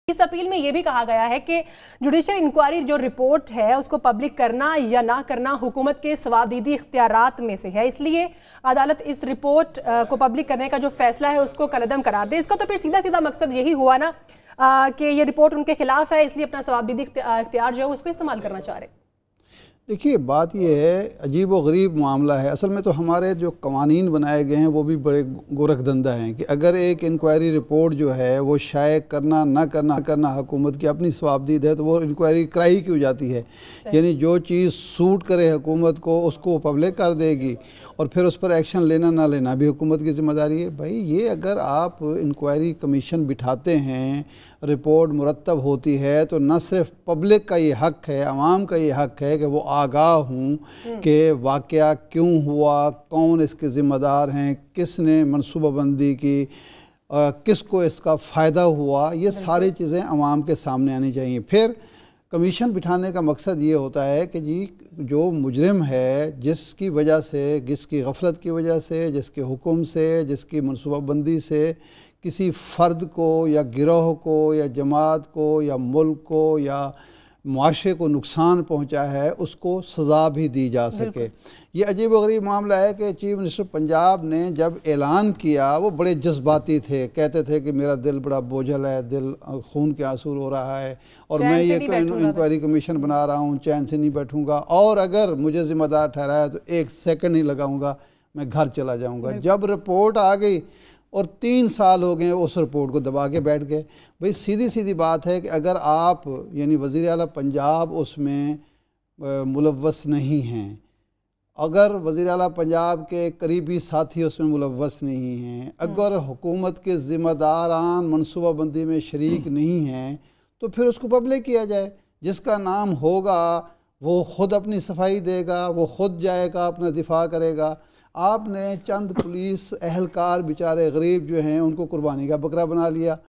इस अपील में यह भी कहा गया है कि जुडिशियल इंक्वायरी जो रिपोर्ट है उसको पब्लिक करना या ना करना हुकूमत के सवादीदी इख्तियारात में से है, इसलिए अदालत इस रिपोर्ट को पब्लिक करने का जो फैसला है उसको कलअदम करार दे। इसका तो फिर सीधा सीधा मकसद यही हुआ ना कि ये रिपोर्ट उनके खिलाफ है, इसलिए अपना सवादीदी इख्तियार जो है उसको इस्तेमाल करना चाह रहे। देखिए, बात यह है, अजीब व गरीब मामला है। असल में तो हमारे जो कवानीन बनाए गए हैं वो भी बड़े गोरखधंधा हैं कि अगर एक इंक्वायरी रिपोर्ट जो है वो शाये करना ना करना हुकूमत की अपनी सवाबदीद है तो वो इंक्वायरी कराई क्यों जाती है। यानी जो चीज़ सूट करे हुकूमत को उसको पब्लिक कर देगी और फिर उस पर एक्शन लेना ना लेना भी हुकूमत की ज़िम्मेदारी है। भाई, ये अगर आप इंक्वायरी कमीशन बिठाते हैं, रिपोर्ट मुरतब होती है, तो न सिर्फ पब्लिक का ये हक़ है, आवाम का ये हक़ है कि वो आगाह हूँ कि वाक़या क्यों हुआ, कौन इसके ज़िम्मेदार हैं, किसने मनसूबाबंदी की, किसको इसका फ़ायदा हुआ। ये सारी चीज़ें आवाम के सामने आनी चाहिए। फिर कमीशन बिठाने का मकसद ये होता है कि जी जो मुजरिम है, जिसकी वजह से, जिसकी गफलत की वजह से, जिसके हुक्म से, जिसकी मनसूबाबंदी से किसी फ़र्द को या गिरोह को या जमात को या मुल्क को या मुआशरे को नुकसान पहुंचा है, उसको सज़ा भी दी जा सके। ये अजीब व गरीब मामला है कि चीफ मिनिस्टर पंजाब ने जब ऐलान किया वो बड़े जज्बाती थे, कहते थे कि मेरा दिल बड़ा बोझल है, दिल खून के आंसू हो रहा है और मैं ये इंक्वायरी कमीशन बना रहा हूँ, चैन से नहीं बैठूँगा और अगर मुझे ज़िम्मेदार ठहराया तो एक सेकंड नहीं लगाऊँगा, मैं घर चला जाऊँगा। जब रिपोर्ट आ गई और 3 साल हो गए उस रिपोर्ट को दबा के बैठ गए। भाई, सीधी सीधी बात है कि अगर आप यानी वज़ीर आला पंजाब उसमें मुलव्वस नहीं हैं, अगर वज़ीर आला पंजाब के करीबी साथी उसमें मुलव्वस नहीं हैं, अगर हुकूमत के ज़िम्मेदारान मनसूबाबंदी में शरीक नहीं हैं, तो फिर उसको पब्लिक किया जाए। जिसका नाम होगा वो ख़ुद अपनी सफाई देगा, वो ख़ुद जाएगा, अपना दिफा करेगा। आपने चंद पुलिस एहलकार बेचारे गरीब जो हैं उनको कुर्बानी का बकरा बना लिया।